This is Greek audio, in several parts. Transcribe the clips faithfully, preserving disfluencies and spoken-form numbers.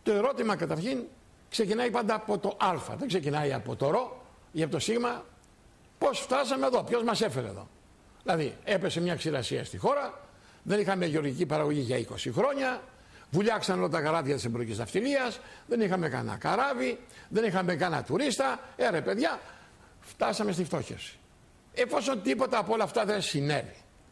Το ερώτημα καταρχήν ξεκινάει πάντα από το α, δεν ξεκινάει από το ρο ή από το σίγμα. Πώς φτάσαμε εδώ, ποιος μας έφερε εδώ. Δηλαδή έπεσε μια ξηρασία στη χώρα, δεν είχαμε γεωργική παραγωγή για είκοσι χρόνια, βουλιάξαν όλα τα καράβια της εμπορικής ναυτιλίας, δεν είχαμε κανένα καράβι, δεν είχαμε κανένα τουρίστα. Ε ρε παιδιά, φτάσαμε στη φτώχευση. Εφόσον τίποτα από όλα αυτά δεν συνέβη,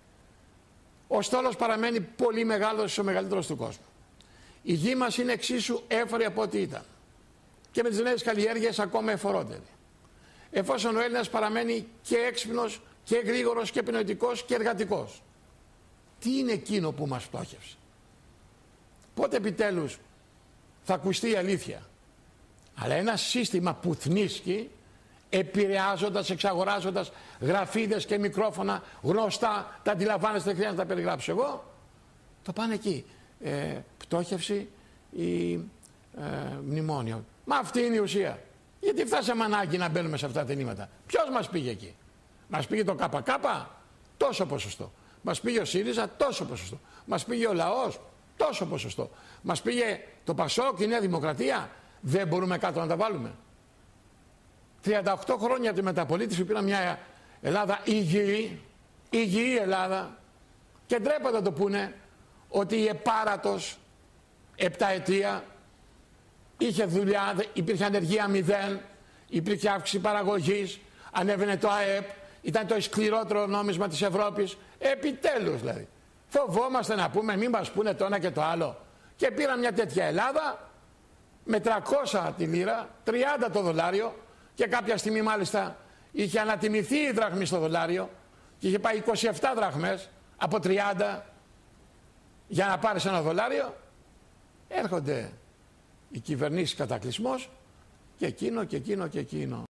ο στόλος παραμένει πολύ μεγάλος, ο μεγαλύτερος του κόσμου. Η γη μας είναι εξίσου έφορη από ό,τι ήταν. Και με τις νέες καλλιέργειες ακόμα εφορότερη. Εφόσον ο Έλληνας παραμένει και έξυπνος και γρήγορος και επινοητικός και εργατικός. Τι είναι εκείνο που μας φτώχευσε? Πότε επιτέλους θα ακουστεί η αλήθεια? Αλλά ένα σύστημα που θνίσκει, επηρεάζοντας, εξαγοράζοντας γραφίδες και μικρόφωνα γνωστά, τα αντιλαμβάνεστε, δεν χρειάζεται να τα περιγράψω εγώ, το πάνε εκεί. Ε, πτώχευση ή ε, μνημόνιο. Μα αυτή είναι η ουσία. Γιατί φτάσαμε ανάγκη να μπαίνουμε σε αυτά τα ταινήματα? Ποιος μας πήγε εκεί? Μας πήγε το ΚΚ, τόσο ποσοστό. Μας πήγε ο ΣΥΡΙΖΑ, τόσο ποσοστό. Μας πήγε ο λαός, τόσο ποσοστό. Μας πήγε το ΠΑΣΟΚ, η Νέα Δημοκρατία. Δεν μπορούμε κάτω να τα βάλουμε? τριάντα οκτώ χρόνια από τη μεταπολίτευση πήραμε μια Ελλάδα υγιή, υγιή Ελλάδα, και ντρέπονται να το πούνε ότι η επάρατος επταετία είχε δουλειά, υπήρχε ανεργία μηδέν, υπήρχε αύξηση παραγωγής, ανέβαινε το ΑΕΠ, ήταν το σκληρότερο νόμισμα της Ευρώπης. Επιτέλους δηλαδή. Φοβόμαστε να πούμε, μην μας πούνε το ένα και το άλλο. Και πήρα μια τέτοια Ελλάδα με τριακόσια τη λίρα, τριάντα το δολάριο, και κάποια στιγμή μάλιστα είχε ανατιμηθεί η δραχμή στο δολάριο και είχε πάει είκοσι επτά δραχμές από τριάντα για να πάρεις ένα δολάριο. Έρχονται οι κυβερνήσεις κατακλυσμός και εκείνο και εκείνο και εκείνο.